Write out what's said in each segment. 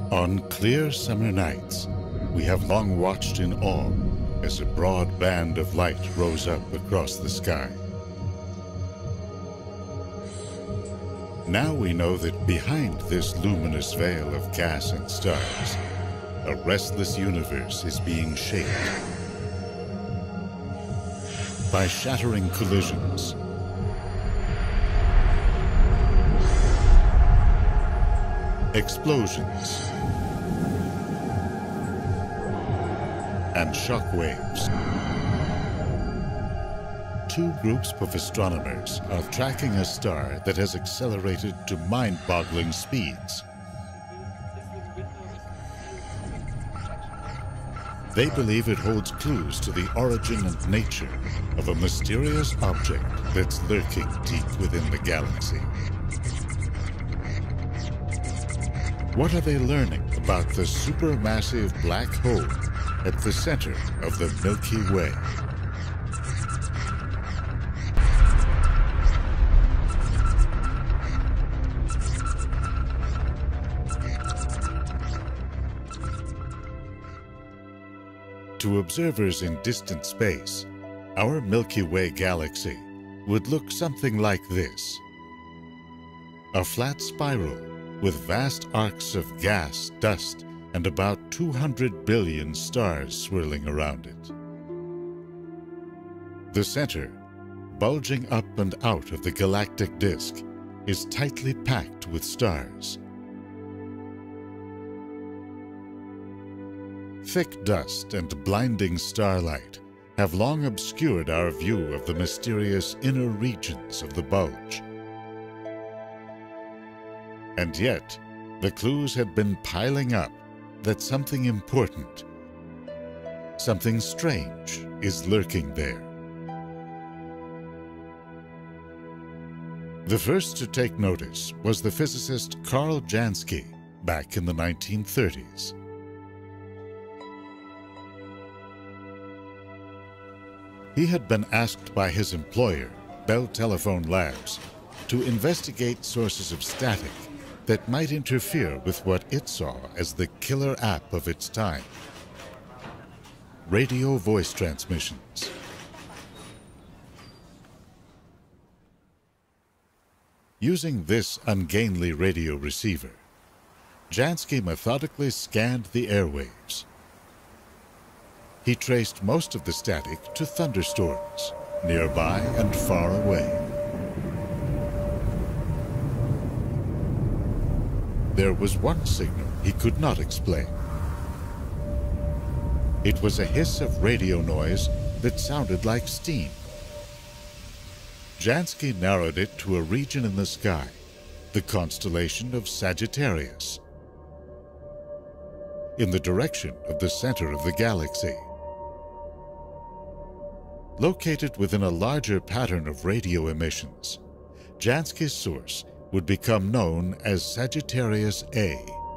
On clear summer nights, we have long watched in awe as a broad band of light rose up across the sky. Now we know that behind this luminous veil of gas and stars, a restless universe is being shaped by shattering collisions, explosions, and shock waves. Two groups of astronomers are tracking a star that has accelerated to mind-boggling speeds. They believe it holds clues to the origin and nature of a mysterious object that's lurking deep within the galaxy. What are they learning about the supermassive black hole at the center of the Milky Way? To observers in distant space, our Milky Way galaxy would look something like this. A flat spiral with vast arcs of gas, dust, and about 200 billion stars swirling around it. The center, bulging up and out of the galactic disk, is tightly packed with stars. Thick dust and blinding starlight have long obscured our view of the mysterious inner regions of the bulge. And yet, the clues had been piling up that something important, something strange, is lurking there. The first to take notice was the physicist Karl Jansky back in the 1930s. He had been asked by his employer, Bell Telephone Labs, to investigate sources of static that might interfere with what it saw as the killer app of its time: radio voice transmissions. Using this ungainly radio receiver, Jansky methodically scanned the airwaves. He traced most of the static to thunderstorms, nearby and far away. There was one signal he could not explain. It was a hiss of radio noise that sounded like steam. Jansky narrowed it to a region in the sky, the constellation of Sagittarius, in the direction of the center of the galaxy. Located within a larger pattern of radio emissions, Jansky's source would become known as Sagittarius A.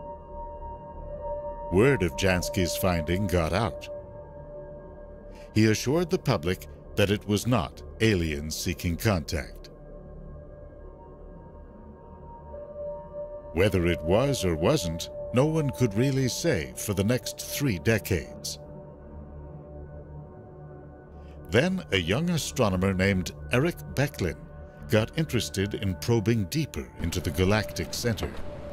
Word of Jansky's finding got out. He assured the public that it was not aliens seeking contact. Whether it was or wasn't, no one could really say for the next 3 decades. Then a young astronomer named Eric Becklin got interested in probing deeper into the galactic center.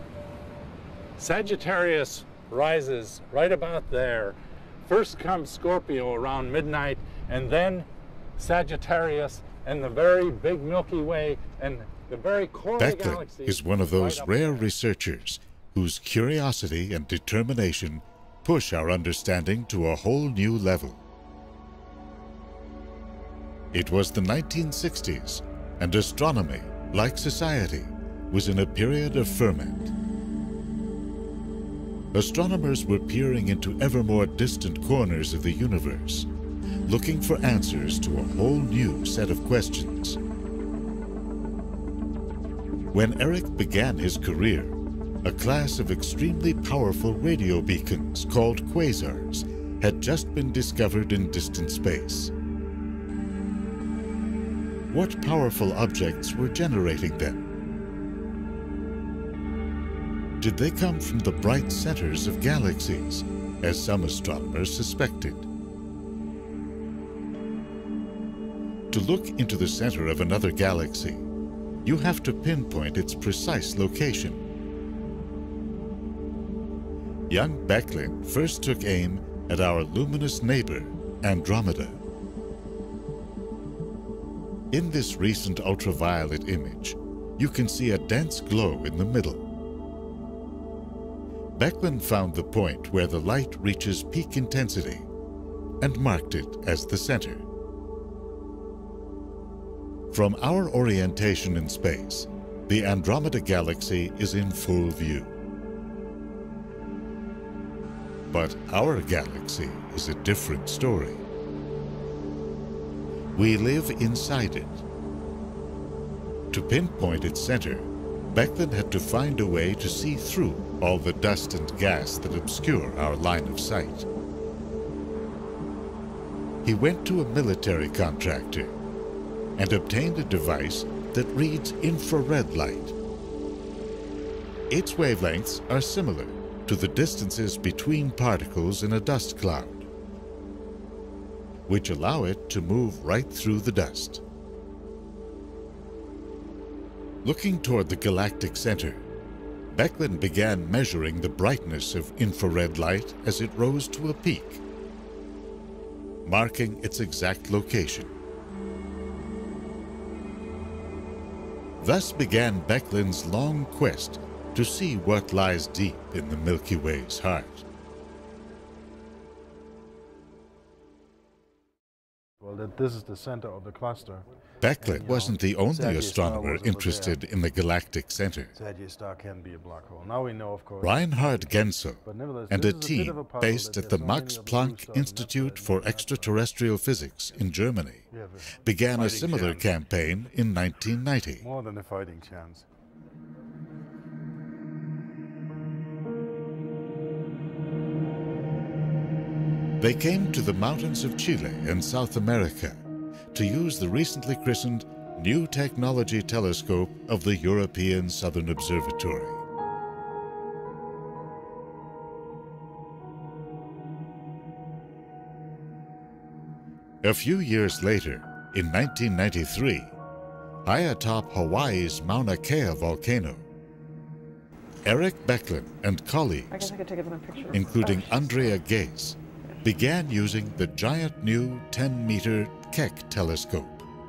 Sagittarius rises right about there. First comes Scorpio around midnight, and then Sagittarius and the very big Milky Way and the very core of the galaxy. Becklin is one of those rare researchers whose curiosity and determination push our understanding to a whole new level. It was the 1960s, and astronomy, like society, was in a period of ferment. Astronomers were peering into ever more distant corners of the universe, looking for answers to a whole new set of questions. When Eric began his career, a class of extremely powerful radio beacons called quasars had just been discovered in distant space. What powerful objects were generating them? Did they come from the bright centers of galaxies, as some astronomers suspected? To look into the center of another galaxy, you have to pinpoint its precise location. Young Becklin first took aim at our luminous neighbor, Andromeda. In this recent ultraviolet image, you can see a dense glow in the middle. Becklin found the point where the light reaches peak intensity and marked it as the center. From our orientation in space, the Andromeda Galaxy is in full view. But our galaxy is a different story. We live inside it. To pinpoint its center, Becklin had to find a way to see through all the dust and gas that obscure our line of sight. He went to a military contractor and obtained a device that reads infrared light. Its wavelengths are similar to the distances between particles in a dust cloud, which allow it to move right through the dust. Looking toward the galactic center, Becklin began measuring the brightness of infrared light as it rose to a peak, marking its exact location. Thus began Becklin's long quest to see what lies deep in the Milky Way's heart. Well, this is the center of the cluster. Becklin wasn't the only astronomer interested in the galactic center. Sagittarius star can be a black hole. Now we know, of course. Reinhard Genzel But nevertheless, and this a is bit team of a puzzle based that at the there's so many Max of the Planck blue stars Institute that for Extraterrestrial Physics in Germany we have a began a fighting similar chance. campaign in 1990. More than a fighting chance. They came to the mountains of Chile in South America to use the recently christened New Technology Telescope of the European Southern Observatory. A few years later, in 1993, high atop Hawaii's Mauna Kea volcano, Eric Becklin and colleagues, including Andrea Ghez, began using the giant new 10-meter Keck telescope.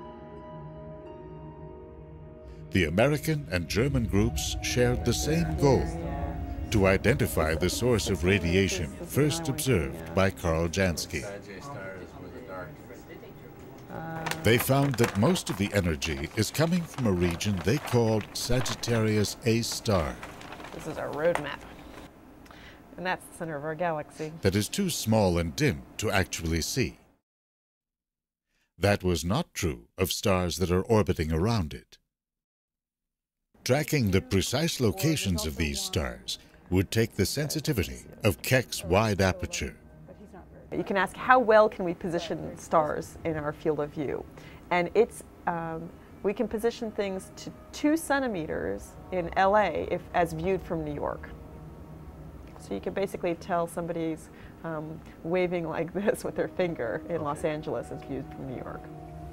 The American and German groups shared the same goal, to identify the source of radiation first observed by Carl Jansky. They found that most of the energy is coming from a region they called Sagittarius A star. This is our roadmap. And that's the center of our galaxy. That is too small and dim to actually see. That was not true of stars that are orbiting around it. Tracking the precise locations of these stars would take the sensitivity of Keck's wide aperture. You can ask, how well can we position stars in our field of view? And it's, we can position things to 2 centimeters in LA as viewed from New York. So you can basically tell somebody's waving like this with their finger in Los Angeles as viewed from New York.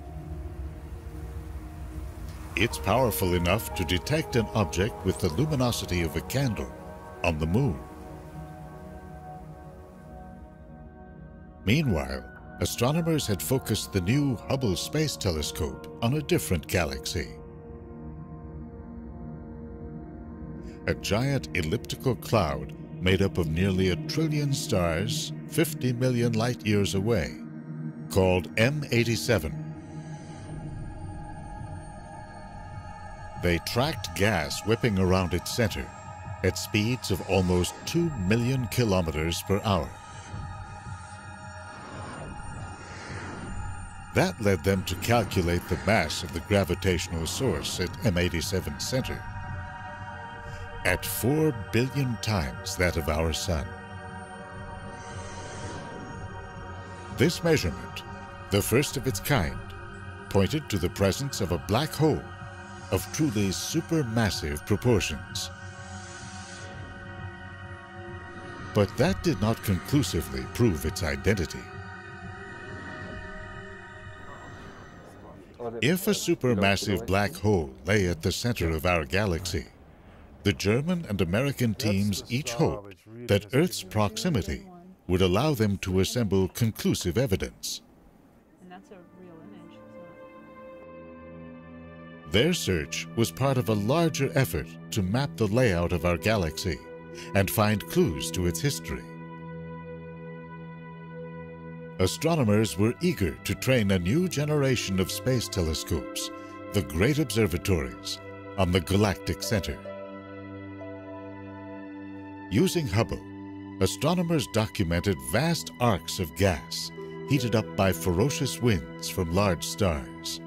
It's powerful enough to detect an object with the luminosity of a candle on the moon. Meanwhile, astronomers had focused the new Hubble Space Telescope on a different galaxy. A giant elliptical cloud made up of nearly 1 trillion stars 50 million light years away, called M87. They tracked gas whipping around its center at speeds of almost 2 million kilometers per hour. That led them to calculate the mass of the gravitational source at M87's center at 4 billion times that of our Sun. This measurement, the first of its kind, pointed to the presence of a black hole of truly supermassive proportions. But that did not conclusively prove its identity. If a supermassive black hole lay at the center of our galaxy, the German and American teams each hoped that Earth's proximity would allow them to assemble conclusive evidence. And that's a real image. Their search was part of a larger effort to map the layout of our galaxy and find clues to its history. Astronomers were eager to train a new generation of space telescopes, the Great Observatories, on the galactic center. Using Hubble, astronomers documented vast arcs of gas heated up by ferocious winds from large stars.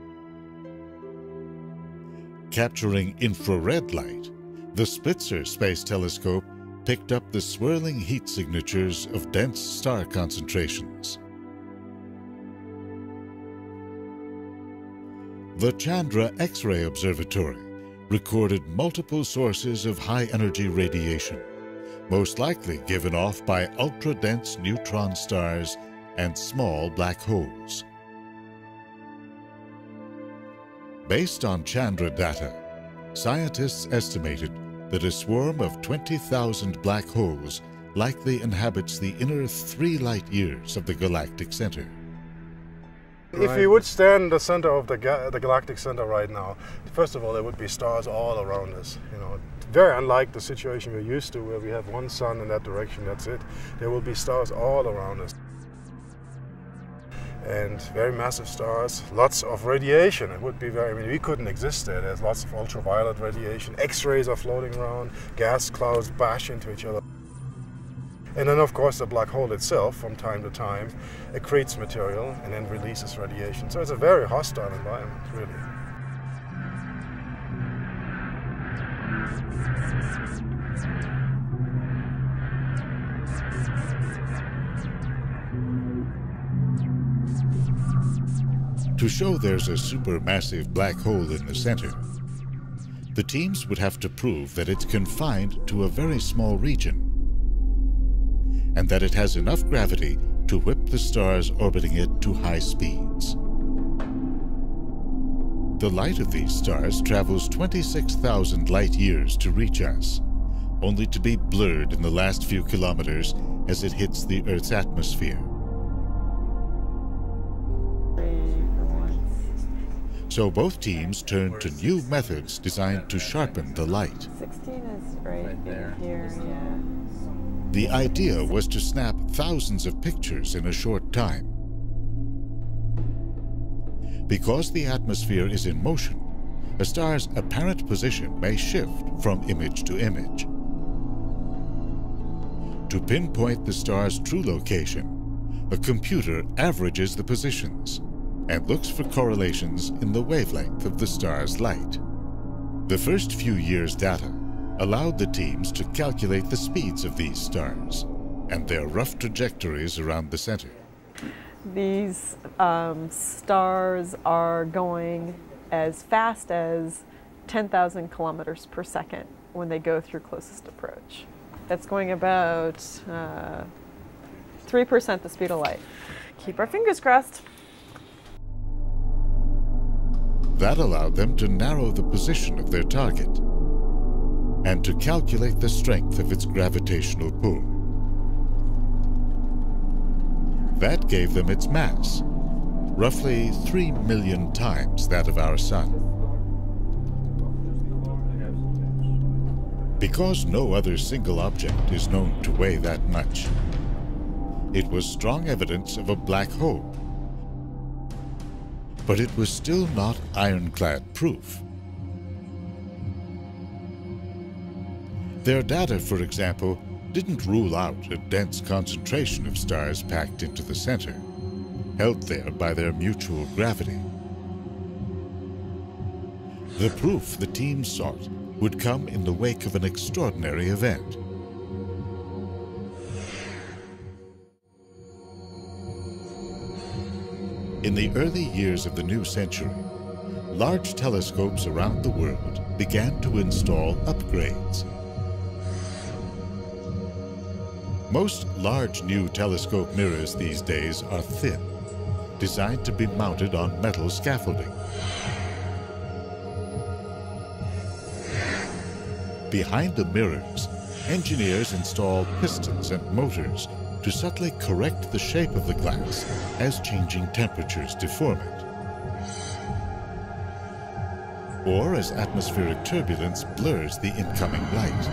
Capturing infrared light, the Spitzer Space Telescope picked up the swirling heat signatures of dense star concentrations. The Chandra X-ray Observatory recorded multiple sources of high-energy radiation, most likely given off by ultra-dense neutron stars and small black holes. Based on Chandra data, scientists estimated that a swarm of 20,000 black holes likely inhabits the inner 3 light-years of the galactic center. If you would stand in the center of the galactic center right now, first of all, there would be stars all around us. You know, very unlike the situation we're used to, where we have one sun in that direction, that's it. There will be stars all around us. And very massive stars, lots of radiation. It would be very, I mean, we couldn't exist there. There's lots of ultraviolet radiation. X-rays are floating around, gas clouds bash into each other. And then, of course, the black hole itself, from time to time, accretes material and then releases radiation. So it's a very hostile environment, really. To show there's a supermassive black hole in the center, the teams would have to prove that it's confined to a very small region and that it has enough gravity to whip the stars orbiting it to high speeds. The light of these stars travels 26,000 light-years to reach us, only to be blurred in the last few kilometers as it hits the Earth's atmosphere. So both teams turned to new methods designed to sharpen the light. 16 is right there. Here, yeah. The idea was to snap thousands of pictures in a short time. Because the atmosphere is in motion, a star's apparent position may shift from image to image. To pinpoint the star's true location, a computer averages the positions and looks for correlations in the wavelength of the star's light. The first few years' data allowed the teams to calculate the speeds of these stars and their rough trajectories around the center. These stars are going as fast as 10,000 kilometers per second when they go through closest approach. That's going about 3% the speed of light. Keep our fingers crossed. That allowed them to narrow the position of their target and to calculate the strength of its gravitational pull. That gave them its mass, roughly 3 million times that of our Sun. Because no other single object is known to weigh that much, it was strong evidence of a black hole. But it was still not ironclad proof. Their data, for example, didn't rule out a dense concentration of stars packed into the center, held there by their mutual gravity. The proof the team sought would come in the wake of an extraordinary event. In the early years of the new century, large telescopes around the world began to install upgrades. Most large new telescope mirrors these days are thin, designed to be mounted on metal scaffolding. Behind the mirrors, engineers install pistons and motors to subtly correct the shape of the glass as changing temperatures deform it, or as atmospheric turbulence blurs the incoming light.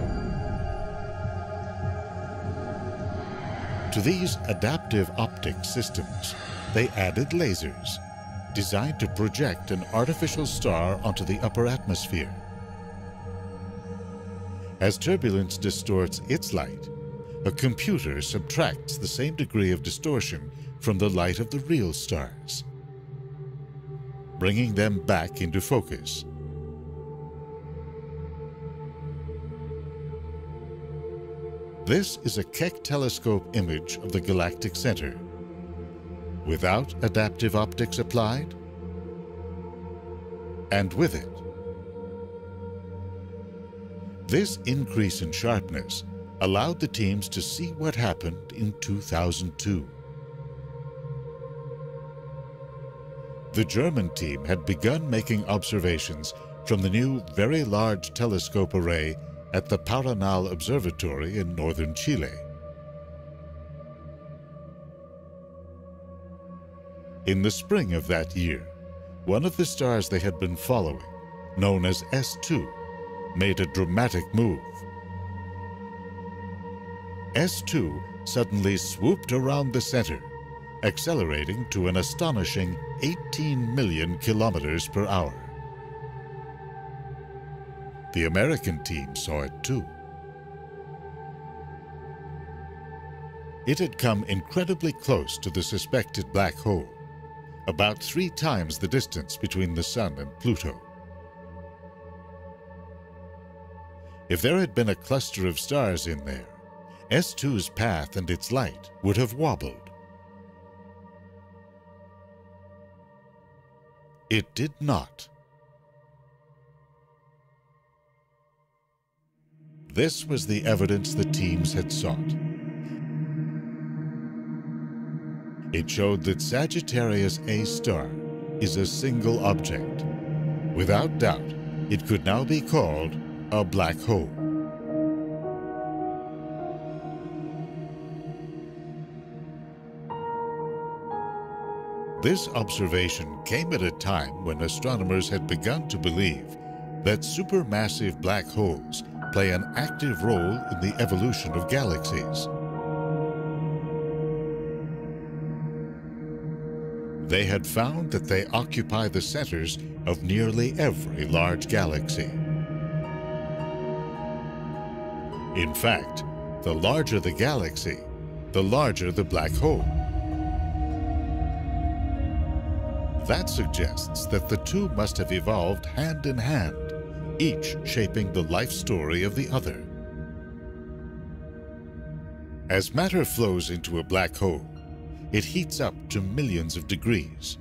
To these adaptive optic systems, they added lasers, designed to project an artificial star onto the upper atmosphere. As turbulence distorts its light, a computer subtracts the same degree of distortion from the light of the real stars, bringing them back into focus. This is a Keck telescope image of the galactic center. Without adaptive optics applied, and with it. This increase in sharpness allowed the teams to see what happened in 2002. The German team had begun making observations from the new Very Large Telescope Array at the Paranal Observatory in northern Chile. In the spring of that year, one of the stars they had been following, known as S2, made a dramatic move. S2 suddenly swooped around the center, accelerating to an astonishing 18 million kilometers per hour. The American team saw it too. It had come incredibly close to the suspected black hole, about 3 times the distance between the Sun and Pluto. If there had been a cluster of stars in there, S2's path and its light would have wobbled. It did not. This was the evidence the teams had sought. It showed that Sagittarius A star is a single object. Without doubt, it could now be called a black hole. This observation came at a time when astronomers had begun to believe that supermassive black holes play an active role in the evolution of galaxies. They had found that they occupy the centers of nearly every large galaxy. In fact, the larger the galaxy, the larger the black hole. That suggests that the two must have evolved hand in hand, each shaping the life story of the other. As matter flows into a black hole, it heats up to millions of degrees.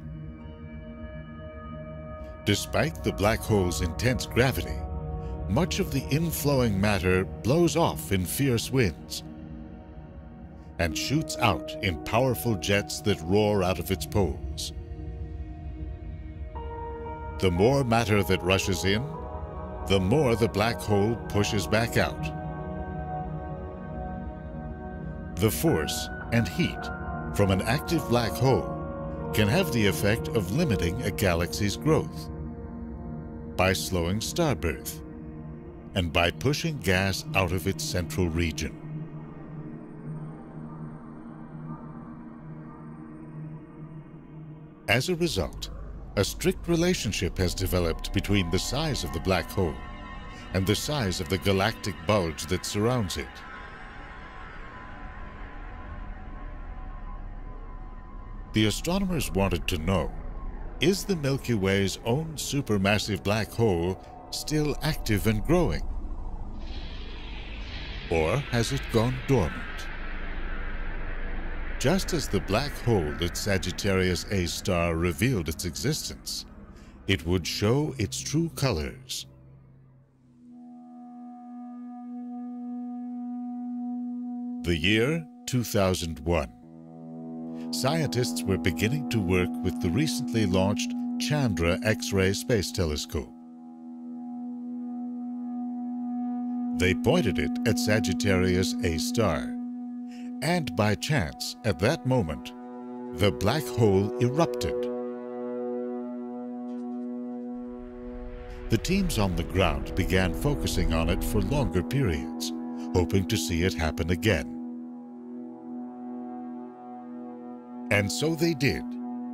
Despite the black hole's intense gravity, much of the inflowing matter blows off in fierce winds and shoots out in powerful jets that roar out of its poles. The more matter that rushes in, the more the black hole pushes back out. The force and heat from an active black hole can have the effect of limiting a galaxy's growth by slowing star birth and by pushing gas out of its central region. As a result, a strict relationship has developed between the size of the black hole and the size of the galactic bulge that surrounds it. The astronomers wanted to know, is the Milky Way's own supermassive black hole still active and growing? Or has it gone dormant? Just as the black hole at Sagittarius A star revealed its existence, it would show its true colors. The year 2001. Scientists were beginning to work with the recently launched Chandra X-ray Space Telescope. They pointed it at Sagittarius A star, and by chance, at that moment, the black hole erupted. The teams on the ground began focusing on it for longer periods, hoping to see it happen again. And so they did.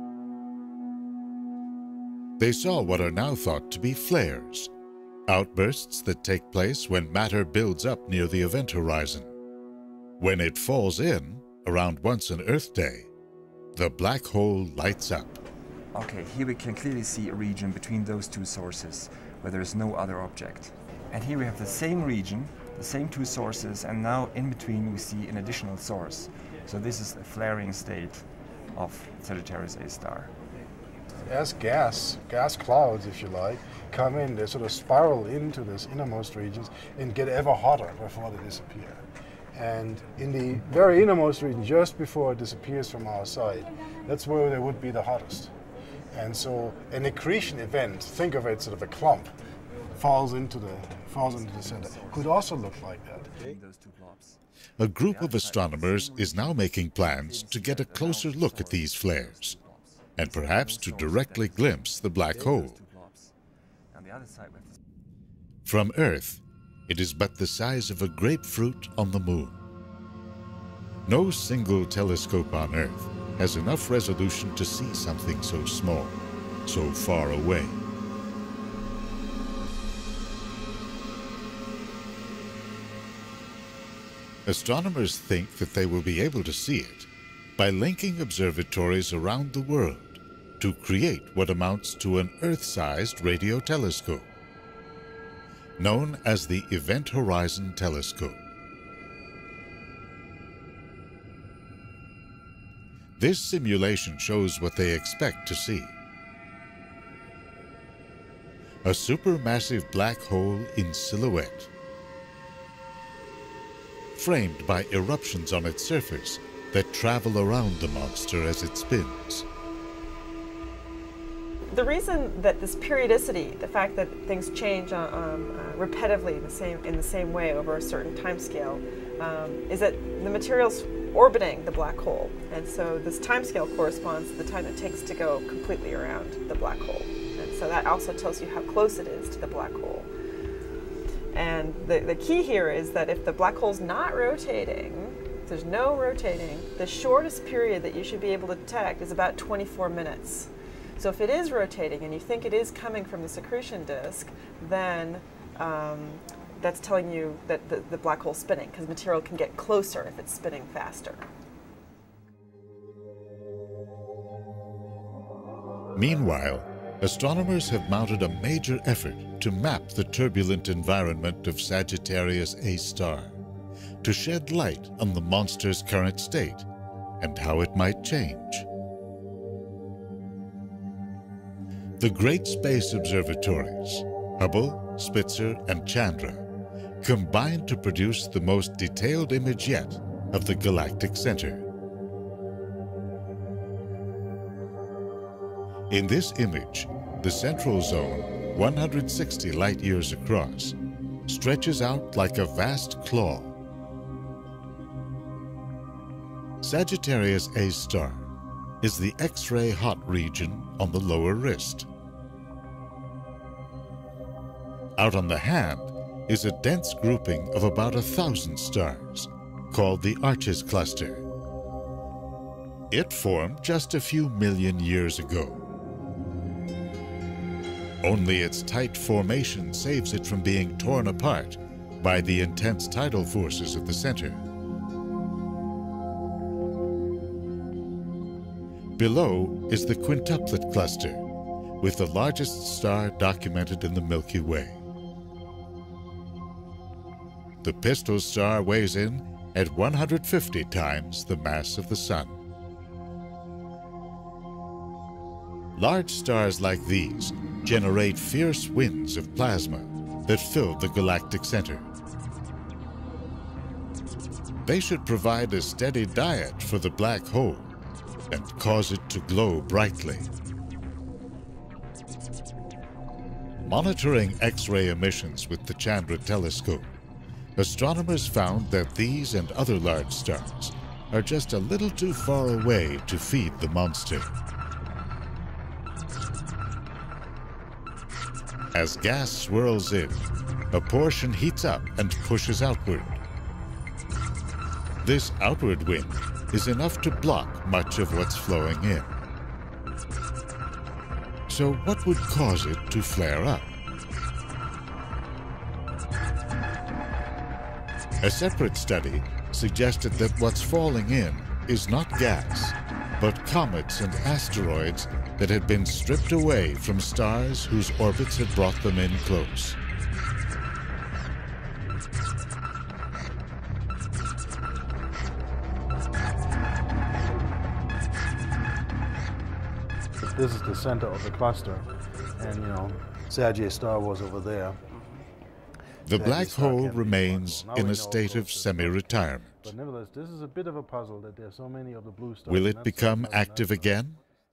They saw what are now thought to be flares, outbursts that take place when matter builds up near the event horizon. When it falls in, around once an Earth day, the black hole lights up. Okay, here we can clearly see a region between those two sources where there is no other object. And here we have the same region, the same two sources, and now in between we see an additional source. So this is a flaring state of Sagittarius A star. As gas clouds, if you like, come in, they sort of spiral into this innermost regions and get ever hotter before they disappear. And in the very innermost region, just before it disappears from our sight, that's where they would be the hottest. And so an accretion event, think of it sort of a clump, falls into the center. Could also look like that. A group of astronomers is now making plans to get a closer look at these flares, and perhaps to directly glimpse the black hole. From Earth, it is but the size of a grapefruit on the moon. No single telescope on Earth has enough resolution to see something so small, so far away. Astronomers think that they will be able to see it by linking observatories around the world to create what amounts to an Earth-sized radio telescope, known as the Event Horizon Telescope. This simulation shows what they expect to see. A supermassive black hole in silhouette, framed by eruptions on its surface that travel around the monster as it spins. The reason that this periodicity, the fact that things change repetitively in the same way over a certain time scale, is that the material's orbiting the black hole, and so this time scale corresponds to the time it takes to go completely around the black hole, and so that also tells you how close it is to the black hole. And the key here is that if the black hole's not rotating, if there's no rotating, the shortest period that you should be able to detect is about 24 minutes. So if it is rotating and you think it is coming from the accretion disk, then that's telling you that the black hole's spinning, because material can get closer if it's spinning faster. Meanwhile, astronomers have mounted a major effort to map the turbulent environment of Sagittarius A star, to shed light on the monster's current state and how it might change. The great space observatories, Hubble, Spitzer, and Chandra, combine to produce the most detailed image yet of the galactic center. In this image, the central zone, 160 light-years across, stretches out like a vast claw. Sagittarius A star is the X-ray hot region on the lower wrist. Out on the hand is a dense grouping of about 1,000 stars, called the Arches Cluster. It formed just a few million years ago. Only its tight formation saves it from being torn apart by the intense tidal forces at the center. Below is the Quintuplet Cluster, with the largest star documented in the Milky Way. The Pistol star weighs in at 150 times the mass of the Sun. Large stars like these generate fierce winds of plasma that fill the galactic center. They should provide a steady diet for the black hole and cause it to glow brightly. Monitoring X-ray emissions with the Chandra telescope, astronomers found that these and other large stars are just a little too far away to feed the monster. As gas swirls in, a portion heats up and pushes outward. This outward wind is enough to block much of what's flowing in. So what would cause it to flare up? A separate study suggested that what's falling in is not gas, but comets and asteroids that had been stripped away from stars whose orbits had brought them in close. This is the center of the cluster, and you know, Sagittarius star was over there. The black hole remains in a state of semi-retirement. But nevertheless, this is a bit of a puzzle that there's so many of the blue stars. Will it become active again?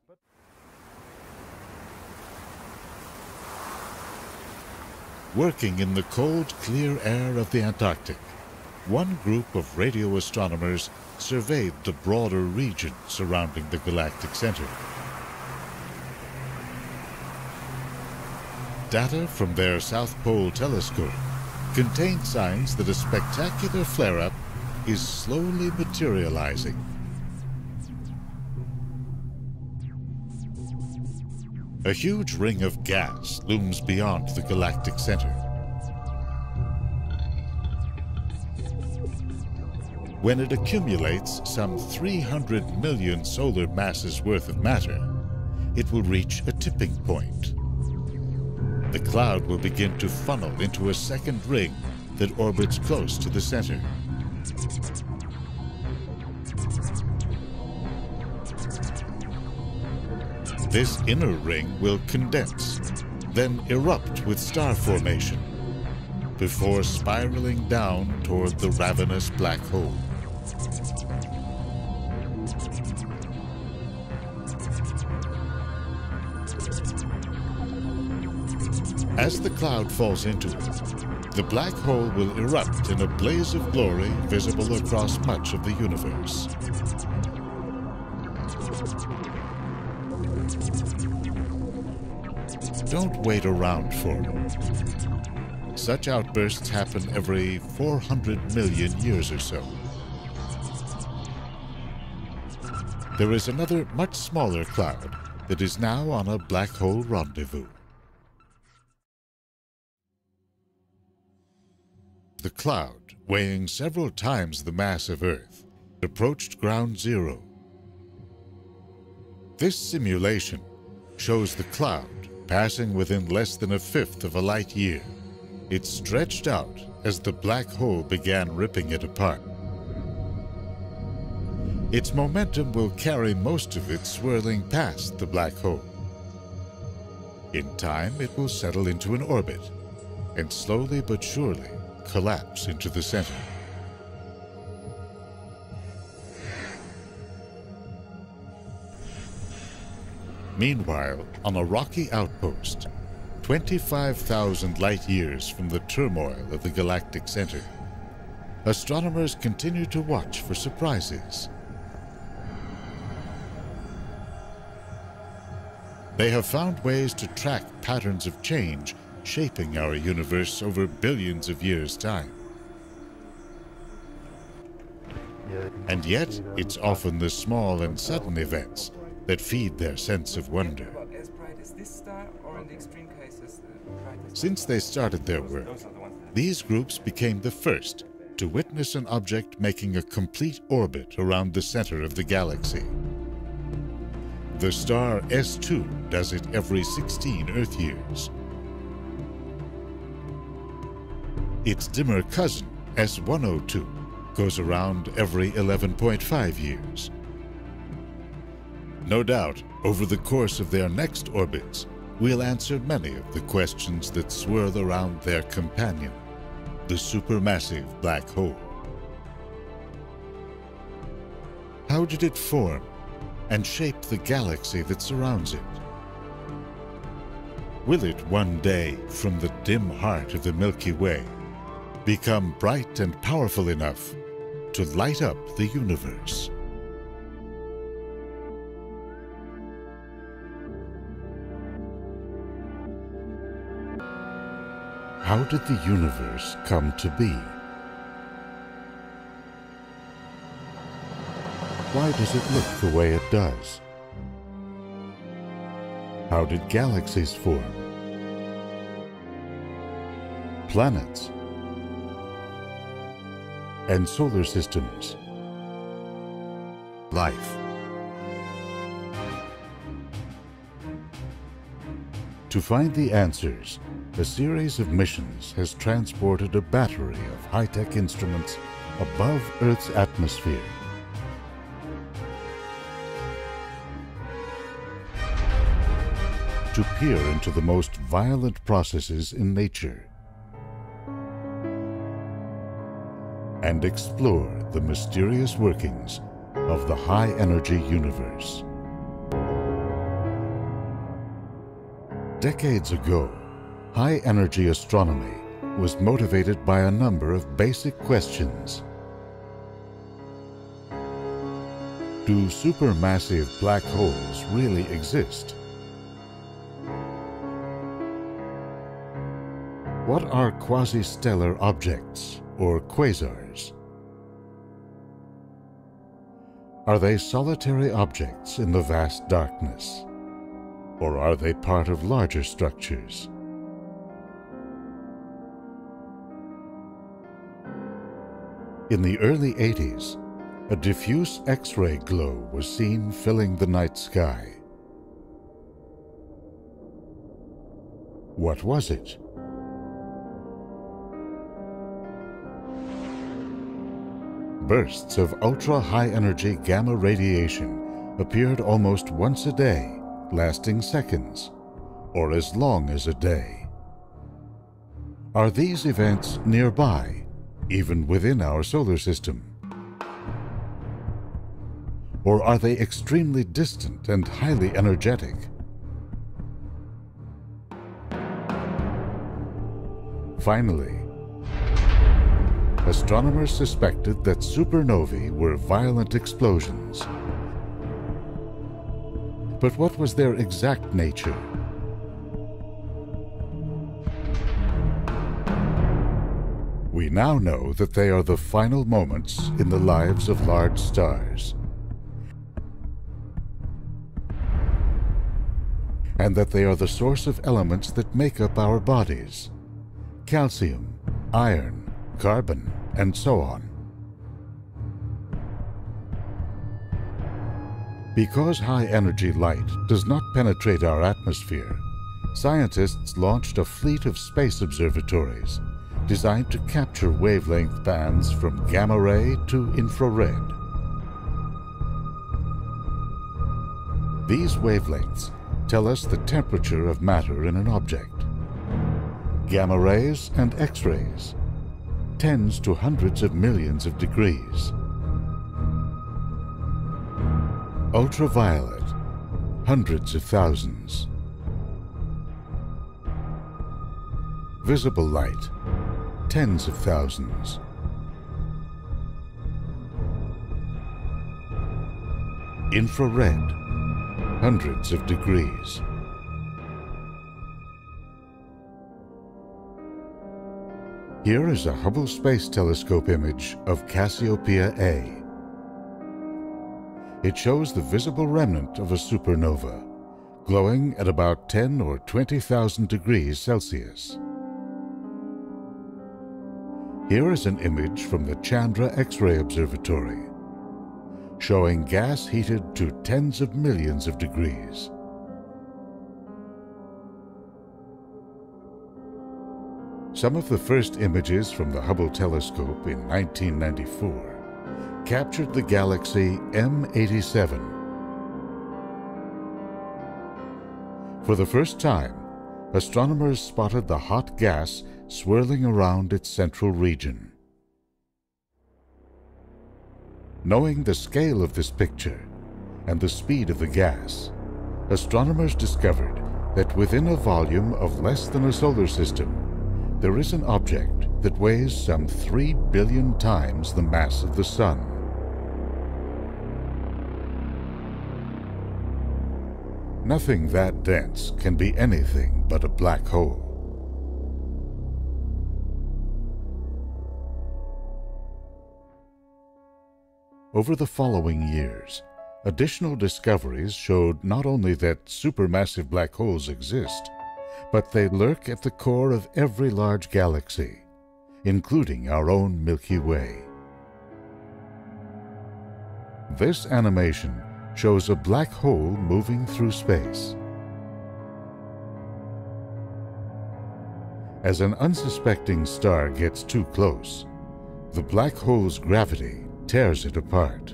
Working in the cold, clear air of the Antarctic, one group of radio astronomers surveyed the broader region surrounding the galactic center. Data from their South Pole telescope contained signs that a spectacular flare-up is slowly materializing. A huge ring of gas looms beyond the galactic center. When it accumulates some 300 million solar masses worth of matter, it will reach a tipping point. The cloud will begin to funnel into a second ring that orbits close to the center. This inner ring will condense, then erupt with star formation, before spiraling down toward the ravenous black hole. As the cloud falls into it, the black hole will erupt in a blaze of glory visible across much of the universe. Don't wait around for it. Such outbursts happen every 400 million years or so. There is another much smaller cloud that is now on a black hole rendezvous. The cloud, weighing several times the mass of Earth, approached ground zero. This simulation shows the cloud passing within less than a fifth of a light year. It stretched out as the black hole began ripping it apart. Its momentum will carry most of it swirling past the black hole. In time, it will settle into an orbit and slowly but surely collapse into the center. Meanwhile, on a rocky outpost, 25,000 light-years from the turmoil of the galactic center, astronomers continue to watch for surprises. They have found ways to track patterns of change shaping our universe over billions of years' time. And yet, it's often the small and sudden events that feed their sense of wonder. Since they started their work, these groups became the first to witness an object making a complete orbit around the center of the galaxy. The star S2 does it every 16 Earth years. Its dimmer cousin, S102, goes around every 11.5 years. No doubt, over the course of their next orbits, we'll answer many of the questions that swirl around their companion, the supermassive black hole. how did it form and shape the galaxy that surrounds it? Will it one day, from the dim heart of the Milky Way, become bright and powerful enough to light up the universe? How did the universe come to be? Why does it look the way it does? How did galaxies form? Planets and solar systems? Life. To find the answers, a series of missions has transported a battery of high-tech instruments above Earth's atmosphere. To peer into the most violent processes in nature and explore the mysterious workings of the high-energy universe. Decades ago, high-energy astronomy was motivated by a number of basic questions. Do supermassive black holes really exist? What are quasi-stellar objects, or quasars? Are they solitary objects in the vast darkness? Or are they part of larger structures? In the early 80s, a diffuse X-ray glow was seen filling the night sky. What was it? Bursts of ultra-high-energy gamma radiation appeared almost once a day, lasting seconds, or as long as a day. Are these events nearby, even within our solar system? Or are they extremely distant and highly energetic? Finally, astronomers suspected that supernovae were violent explosions. But what was their exact nature? We now know that they are the final moments in the lives of large stars, and that they are the source of elements that make up our bodies: calcium, iron, carbon, and so on. Because high-energy light does not penetrate our atmosphere, scientists launched a fleet of space observatories designed to capture wavelength bands from gamma ray to infrared. These wavelengths tell us the temperature of matter in an object. Gamma rays and X-rays, tens to hundreds of millions of degrees. Ultraviolet, hundreds of thousands. Visible light, tens of thousands. Infrared, hundreds of degrees. Here is a Hubble Space Telescope image of Cassiopeia A. It shows the visible remnant of a supernova, glowing at about 10 or 20,000 degrees Celsius. Here is an image from the Chandra X-ray Observatory, showing gas heated to tens of millions of degrees. Some of the first images from the Hubble telescope in 1994 captured the galaxy M87. For the first time, astronomers spotted the hot gas swirling around its central region. Knowing the scale of this picture and the speed of the gas, astronomers discovered that within a volume of less than a solar system, there is an object that weighs some 3 billion times the mass of the Sun. Nothing that dense can be anything but a black hole. Over the following years, additional discoveries showed not only that supermassive black holes exist, but they lurk at the core of every large galaxy, including our own Milky Way. This animation shows a black hole moving through space. As an unsuspecting star gets too close, the black hole's gravity tears it apart.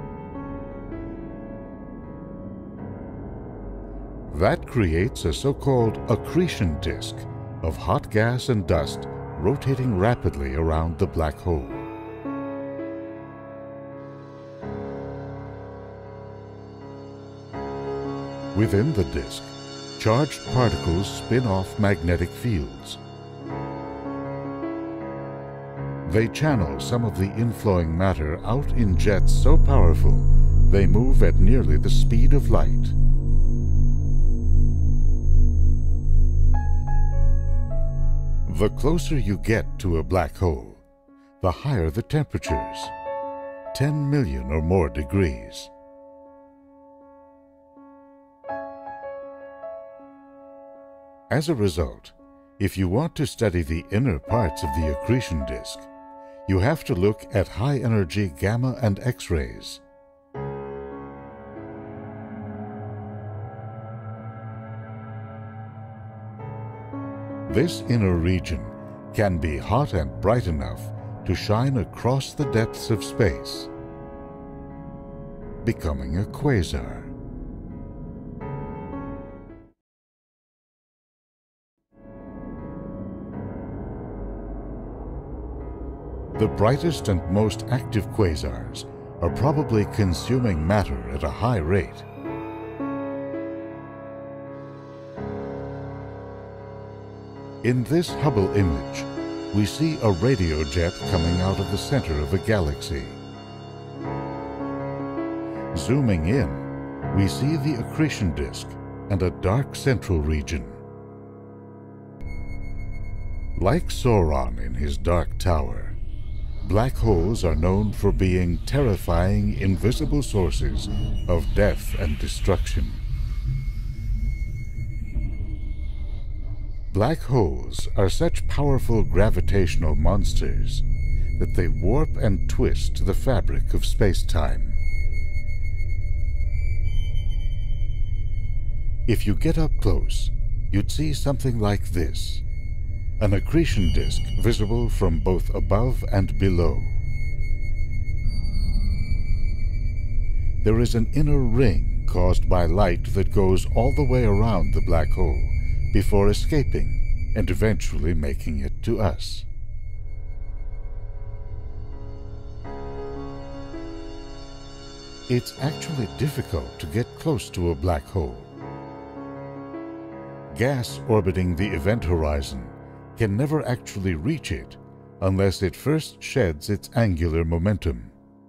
That creates a so-called accretion disk of hot gas and dust rotating rapidly around the black hole. Within the disk, charged particles spin off magnetic fields. They channel some of the inflowing matter out in jets so powerful they move at nearly the speed of light. The closer you get to a black hole, the higher the temperatures, 10 million or more degrees. As a result, if you want to study the inner parts of the accretion disk, you have to look at high-energy gamma and X-rays. This inner region can be hot and bright enough to shine across the depths of space, becoming a quasar. The brightest and most active quasars are probably consuming matter at a high rate. In this Hubble image, we see a radio jet coming out of the center of a galaxy. Zooming in, we see the accretion disk and a dark central region. Like Sauron in his dark tower, black holes are known for being terrifying, invisible sources of death and destruction. Black holes are such powerful gravitational monsters that they warp and twist the fabric of space-time. If you get up close, you'd see something like this. An accretion disk visible from both above and below. There is an inner ring caused by light that goes all the way around the black hole before escaping and eventually making it to us. It's actually difficult to get close to a black hole. Gas orbiting the event horizon can never actually reach it unless it first sheds its angular momentum.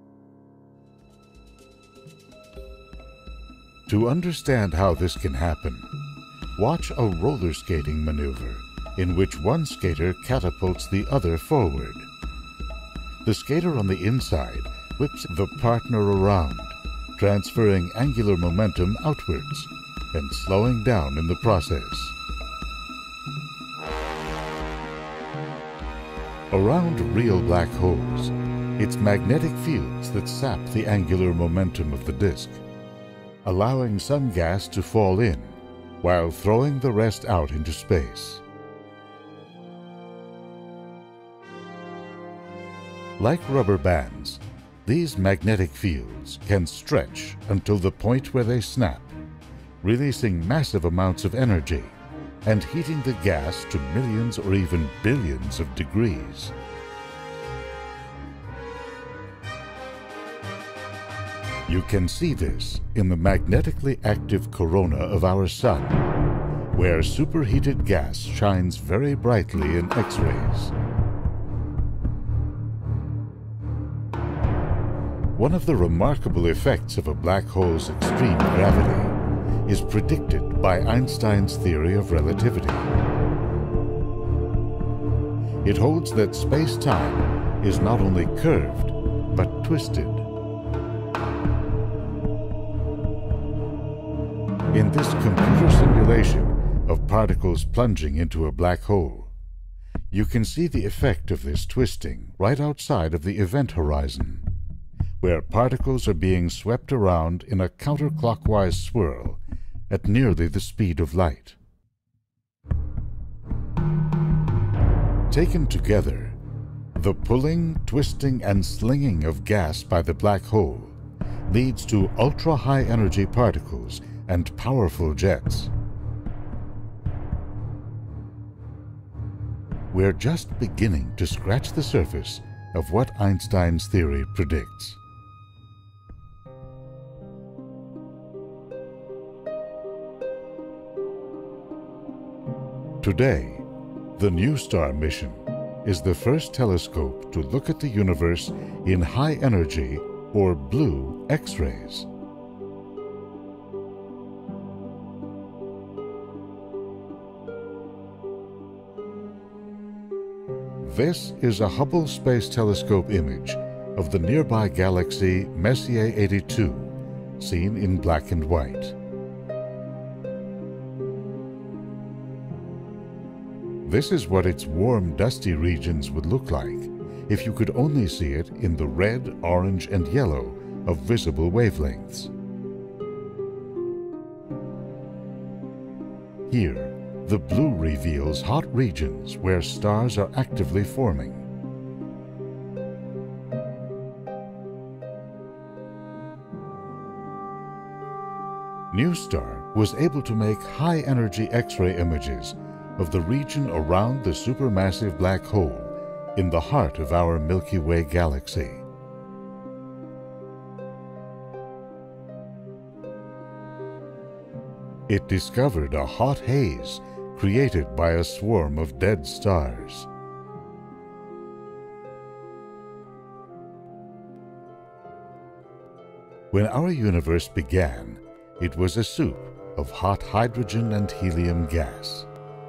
To understand how this can happen, watch a roller skating maneuver in which one skater catapults the other forward. The skater on the inside whips the partner around, transferring angular momentum outwards and slowing down in the process. Around real black holes, it's magnetic fields that sap the angular momentum of the disk, allowing some gas to fall in while throwing the rest out into space. Like rubber bands, these magnetic fields can stretch until the point where they snap, releasing massive amounts of energy and heating the gas to millions or even billions of degrees. You can see this in the magnetically active corona of our Sun, where superheated gas shines very brightly in X-rays. One of the remarkable effects of a black hole's extreme gravity is predicted by Einstein's theory of relativity. It holds that space-time is not only curved, but twisted. In this computer simulation of particles plunging into a black hole, you can see the effect of this twisting right outside of the event horizon, where particles are being swept around in a counterclockwise swirl at nearly the speed of light. Taken together, the pulling, twisting, and slinging of gas by the black hole leads to ultra-high energy particles and powerful jets. We're just beginning to scratch the surface of what Einstein's theory predicts. Today, the NuSTAR mission is the first telescope to look at the universe in high-energy or blue X-rays. This is a Hubble Space Telescope image of the nearby galaxy Messier 82, seen in black and white. This is what its warm, dusty regions would look like if you could only see it in the red, orange, and yellow of visible wavelengths. Here, the blue reveals hot regions where stars are actively forming. NuSTAR was able to make high-energy X-ray images of the region around the supermassive black hole in the heart of our Milky Way galaxy. It discovered a hot haze created by a swarm of dead stars. When our universe began, it was a soup of hot hydrogen and helium gas.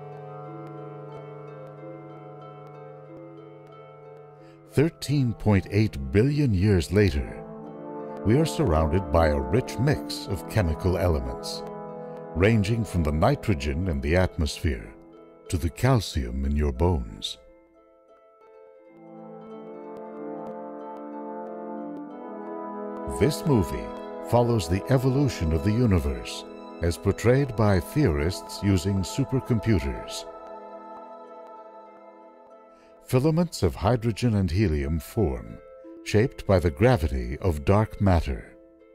$13.8 billion years later, we are surrounded by a rich mix of chemical elements, ranging from the nitrogen in the atmosphere to the calcium in your bones. This movie follows the evolution of the universe as portrayed by theorists using supercomputers. Filaments of hydrogen and helium form, shaped by the gravity of dark matter.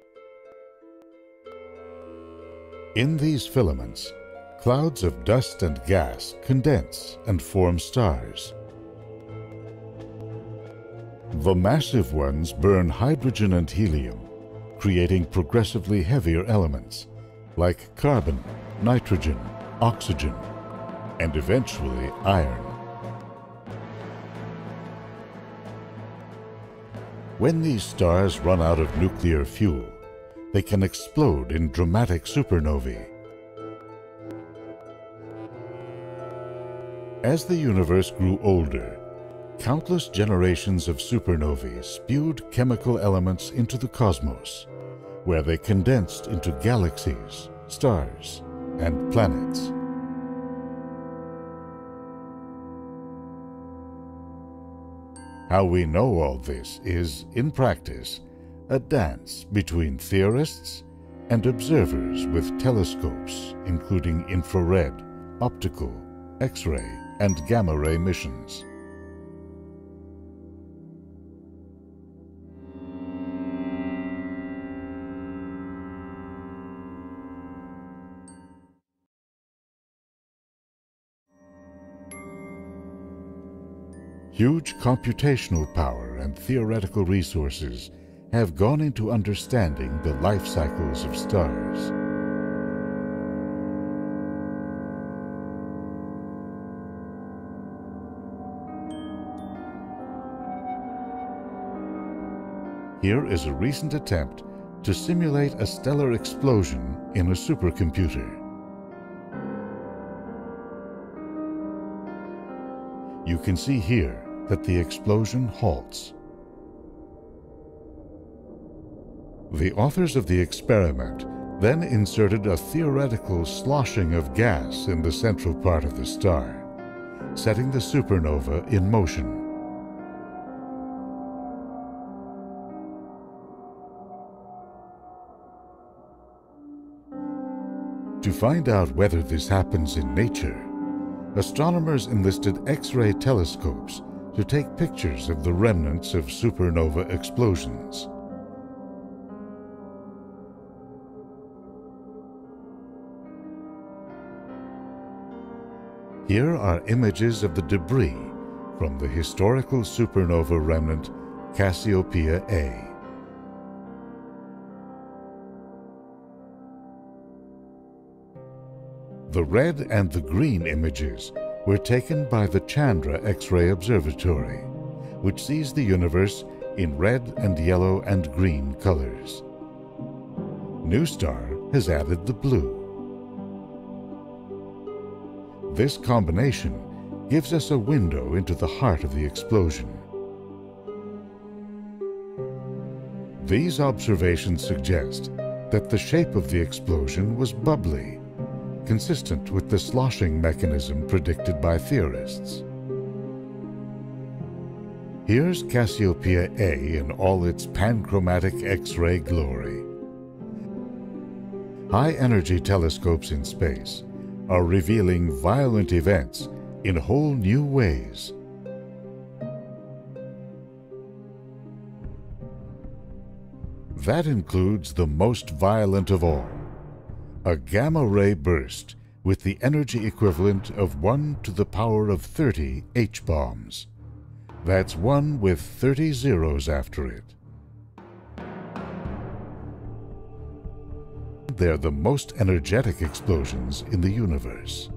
In these filaments, clouds of dust and gas condense and form stars. The massive ones burn hydrogen and helium, creating progressively heavier elements like carbon, nitrogen, oxygen, and eventually iron. When these stars run out of nuclear fuel, they can explode in dramatic supernovae. As the universe grew older, countless generations of supernovae spewed chemical elements into the cosmos, where they condensed into galaxies, stars, and planets. How we know all this is, in practice, a dance between theorists and observers with telescopes, including infrared, optical, X-ray, and gamma-ray missions. Huge computational power and theoretical resources have gone into understanding the life cycles of stars. Here is a recent attempt to simulate a stellar explosion in a supercomputer. You can see here that the explosion halts. The authors of the experiment then inserted a theoretical sloshing of gas in the central part of the star, setting the supernova in motion. To find out whether this happens in nature, astronomers enlisted X-ray telescopes to take pictures of the remnants of supernova explosions. Here are images of the debris from the historical supernova remnant Cassiopeia A. The red and the green images were taken by the Chandra X-ray Observatory, which sees the universe in red and yellow and green colors. NuSTAR has added the blue. This combination gives us a window into the heart of the explosion. These observations suggest that the shape of the explosion was bubbly, consistent with the sloshing mechanism predicted by theorists. Here's Cassiopeia A in all its panchromatic X-ray glory. High-energy telescopes in space are revealing violent events in whole new ways. That includes the most violent of all, a gamma-ray burst with the energy equivalent of 1 to the power of 30 H-bombs. That's 1 with 30 zeros after it. They're the most energetic explosions in the universe.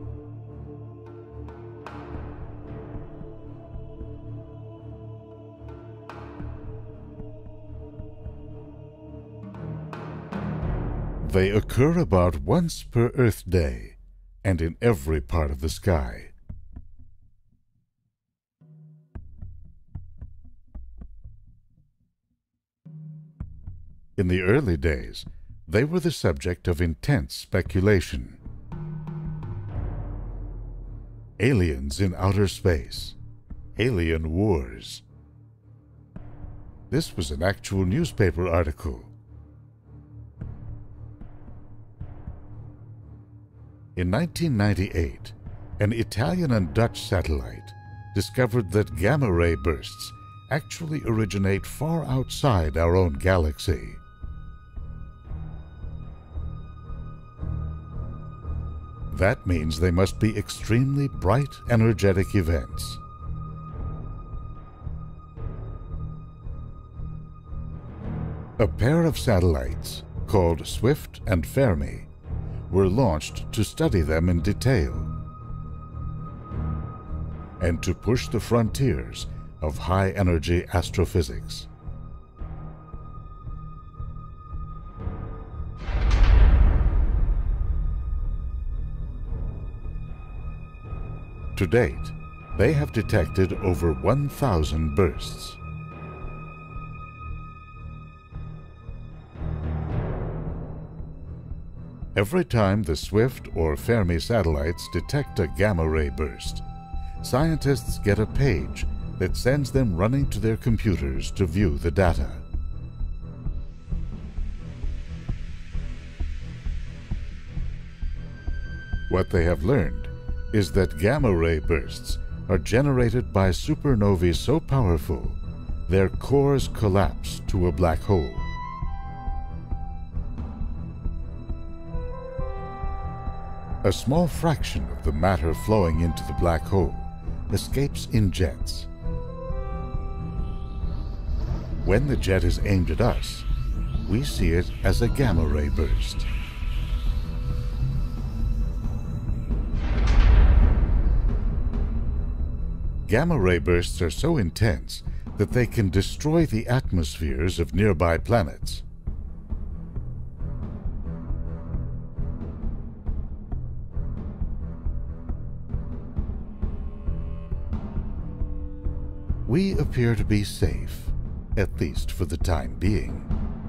They occur about once per Earth day and in every part of the sky. In the early days, they were the subject of intense speculation. Aliens in outer space, alien wars. This was an actual newspaper article. In 1998, an Italian and Dutch satellite discovered that gamma-ray bursts actually originate far outside our own galaxy. That means they must be extremely bright, energetic events. A pair of satellites, called Swift and Fermi, were launched to study them in detail and to push the frontiers of high-energy astrophysics. To date, they have detected over 1,000 bursts. Every time the Swift or Fermi satellites detect a gamma-ray burst, scientists get a page that sends them running to their computers to view the data. What they have learned is that gamma-ray bursts are generated by supernovae so powerful, their cores collapse to a black hole. A small fraction of the matter flowing into the black hole escapes in jets. When the jet is aimed at us, we see it as a gamma ray burst. Gamma ray bursts are so intense that they can destroy the atmospheres of nearby planets. We appear to be safe, at least for the time being.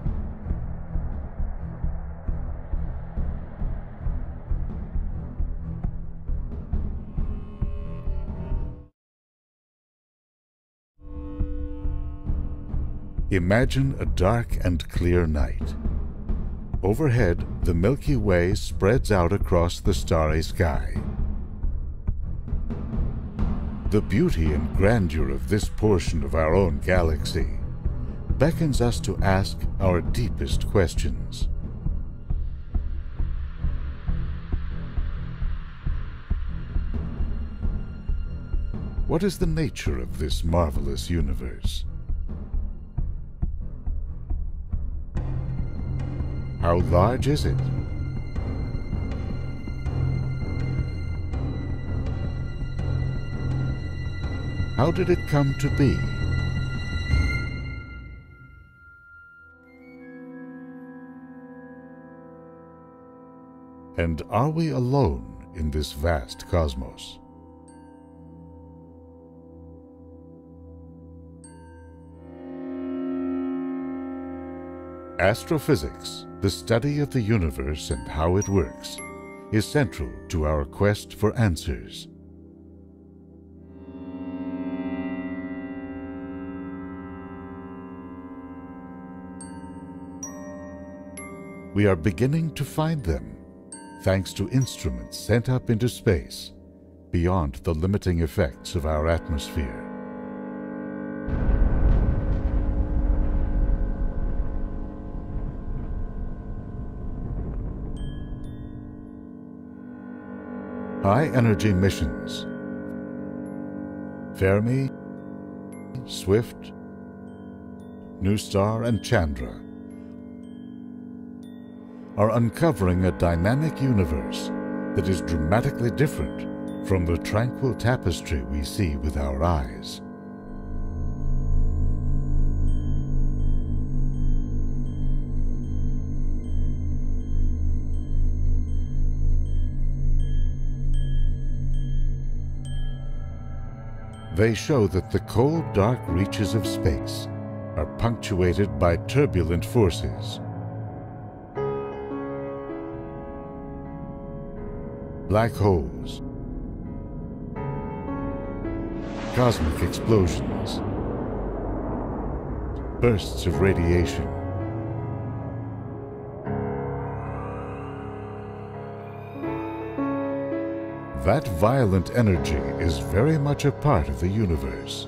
Imagine a dark and clear night. Overhead, the Milky Way spreads out across the starry sky. The beauty and grandeur of this portion of our own galaxy beckons us to ask our deepest questions. What is the nature of this marvelous universe? How large is it? How did it come to be? And are we alone in this vast cosmos? Astrophysics, the study of the universe and how it works, is central to our quest for answers. We are beginning to find them, thanks to instruments sent up into space, beyond the limiting effects of our atmosphere. High-energy missions, Fermi, Swift, NuSTAR, and Chandra, are uncovering a dynamic universe that is dramatically different from the tranquil tapestry we see with our eyes. They show that the cold, dark reaches of space are punctuated by turbulent forces. Black holes, cosmic explosions, bursts of radiation. That violent energy is very much a part of the universe.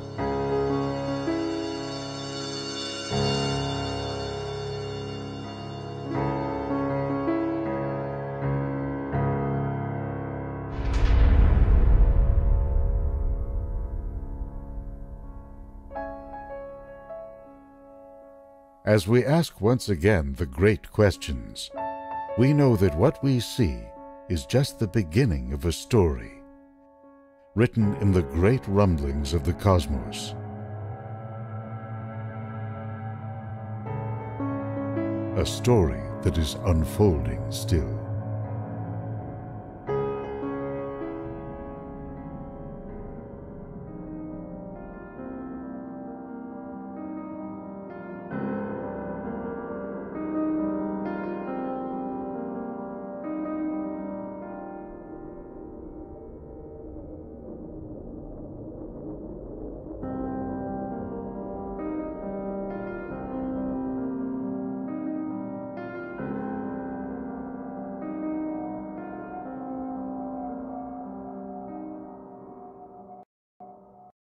As we ask once again the great questions, we know that what we see is just the beginning of a story, written in the great rumblings of the cosmos. A story that is unfolding still.